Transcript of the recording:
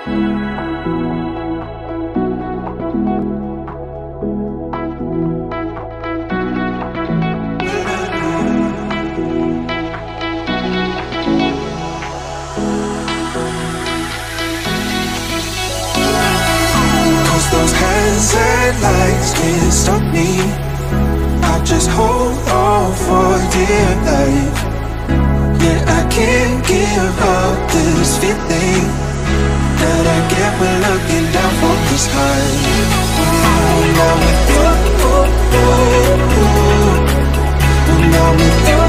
Those hands and lights can't stop me. I'll just hold on for dear life. Yeah, I can't give up this feeling that I get when looking down from the sky. When I'm with you, when I'm with you.